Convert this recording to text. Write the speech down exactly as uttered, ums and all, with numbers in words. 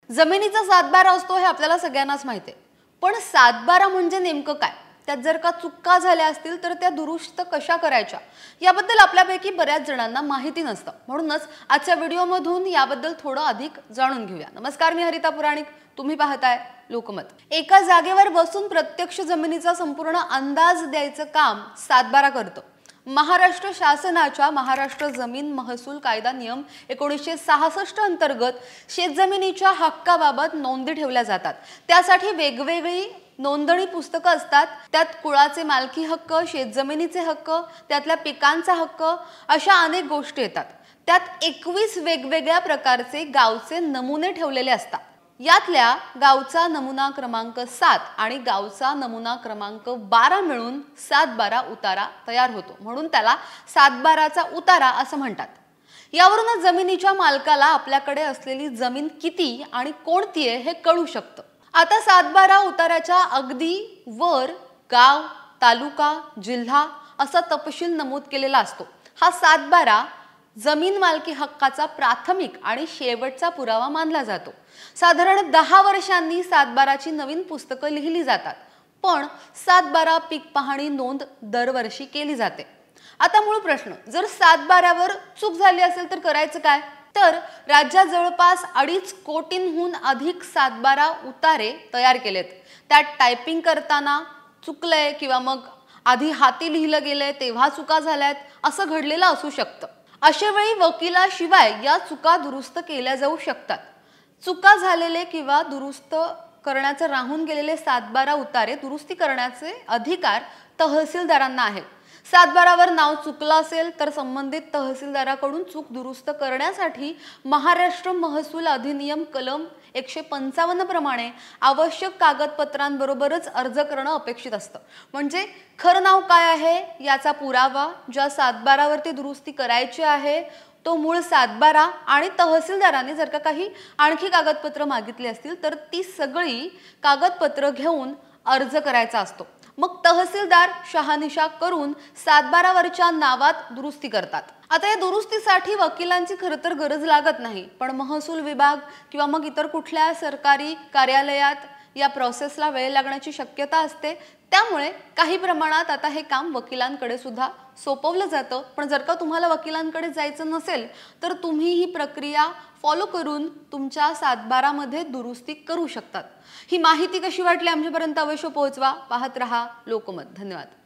जमिनीचा सातबारा असतो हे आपल्याला सगळ्यांनाच माहिती आहे, पण सातबारा म्हणजे नेमकं काय? त्यात जर का चुका झाल्या असतील तर त्या दुरुस्त कशा करायच्या याबद्दल आपल्यापैकी बऱ्याच जणांना माहिती नसतं। म्हणूनच आजच्या व्हिडिओमधून याबद्दल थोडं अधिक जाणून घेऊया। नमस्कार, मी हरिता पुराणिक, तुम्ही पाहताय लोकमत। एका जागेवर बसून प्रत्यक्ष जमिनीचा संपूर्ण अंदाज द्यायचं काम सातबारा करतो। महाराष्ट्र शासनाच्या महाराष्ट्र जमीन महसूल कायदा नियम एकोणीसशे सहासष्ट अंतर्गत शेतजमिनीच्या हक्काबाबत नोंदी ठेवल्या जातात। त्यासाठी वेगवेगळी नोंदणी पुस्तकं असतात। त्यात कुळाचे मालकी हक्क, शेतजमिनीचे हक्क, त्यातल्या पिकांचा हक्क अशा अनेक गोष्टी येतात। त्यात एकवीस वेगवेगळ्या प्रकारचे गावचे नमुने ठेवलेले असतात। यातल्या गावचा नमुना क्रमांक सात आणि गावचा नमुना क्रमांक बारा मिळून सातबारा उतारा तयार होतो, म्हणून त्याला सातबाराचा उतारा असं म्हणतात। यावरून जमिनीच्या मालकाला आपल्याकडे असलेली जमीन किती आणि कोणती आहे हे कळू शकतं। आता सातबारा उताराच्या अगदी वर गाव, तालुका, जिल्हा असा तपशील नमूद केलेला असतो। हा सातबारा जमीन मालकी हक्काचा प्राथमिक आणि शेवटचा पुरावा मानला जातो। साधारण दहा वर्षांनी सातबाराची नवीन पुस्तकं लिहिली जातात, पण सातबारा पीक पाहणी नोंद दरवर्षी केली जाते। आता मूळ प्रश्न, जर सातबारावर चूक झाली असेल तर करायचं काय? तर राज्यात जवळपास अडीच कोटींहून अधिक सातबारा उतारे तयार केलेत। त्यात टायपिंग करताना चुकलंय किंवा मग आधी हाती लिहिलं गेलंय तेव्हा चुका झाल्यात असं घडलेलं असू शकतं। अशा वेळी वकिलाशिवाय या चुका दुरुस्त केल्या जाऊ शकतात। चुका झालेले किंवा दुरुस्त करण्याचे राहून गेलेले सातबारा उतारे दुरुस्ती करण्याचे अधिकार तहसीलदारांना आहेत। सातबारावर नाव चुकलं असेल तर संबंधित तहसीलदाराकडून चूक दुरुस्त करण्यासाठी महाराष्ट्र महसूल अधिनियम कलम एकशे पंचावन्न प्रमाणे आवश्यक कागदपत्रांबरोबरच अर्ज करणं अपेक्षित असतं। म्हणजे खरं नाव काय आहे याचा पुरावा, ज्या सातबारावरती दुरुस्ती करायची आहे तो मूळ सातबारा, आणि तहसीलदारांनी जर का काही आणखी कागदपत्र मागितली असतील तर ती सगळी कागदपत्र घेऊन अर्ज करायचा असतो। मग तहसीलदार शहानिशा करून सातबारावरच्या नावात दुरुस्ती करतात। आता या दुरुस्तीसाठी वकिलांची खरं तर गरज लागत नाही, पण महसूल विभाग किंवा मग इतर कुठल्या सरकारी कार्यालयात या प्रोसेसला वेळ लागण्याची शक्यता असते। त्यामुळे काही प्रमाणात आता हे काम वकिलांकडे सुद्धा सोपवलं जातं। पण जर का तुम्हाला वकिलांकडे जायचं नसेल तर तुम्ही ही प्रक्रिया फॉलो करून तुमच्या सातबारामध्ये दुरुस्ती करू शकतात। ही माहिती कशी वाटली आमच्यापर्यंत अवश्य पोहोचवा। पाहत रहा लोकमत। धन्यवाद।